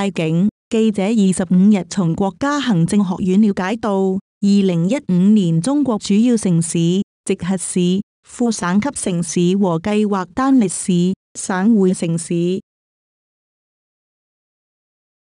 帶境。記者25日從國家行政學院了解到，2015年中國主要城市、直轄市、副省級城市和計劃單列市、省會城市